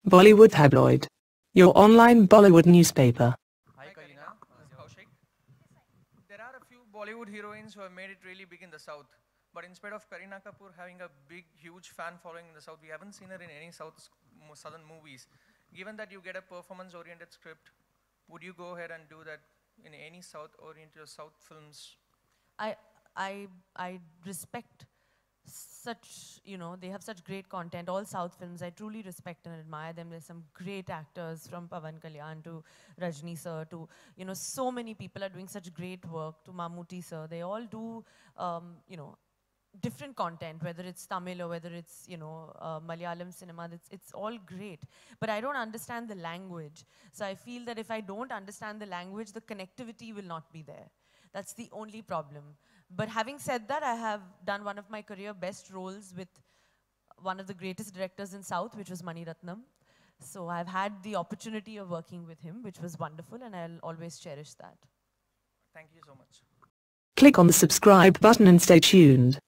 Bollywood Tabloid, your online Bollywood newspaper. Hi Kareena, this is Kaushik. There are a few Bollywood heroines who have made it really big in the South. But instead of Kareena Kapoor having a big, huge fan following in the South, we haven't seen her in any Southern movies. Given that you get a performance-oriented script, would you go ahead and do that in any South-oriented South films? I I respect such, they have such great content. All South films, I truly respect and admire them. There's some great actors from Pawan Kalyan to Rajni sir to, so many people are doing such great work, to Mammootty sir. They all do, different content, whether it's Tamil or whether it's, Malayalam cinema, it's all great. But I don't understand the language. So I feel that if I don't understand the language, the connectivity will not be there. That's the only problem. But having said that, I have done one of my career best roles with one of the greatest directors in South, which was Ratnam. So I've had the opportunity of working with him, which was wonderful, and I'll always cherish that. Thank you so much. Click on the subscribe button and stay tuned.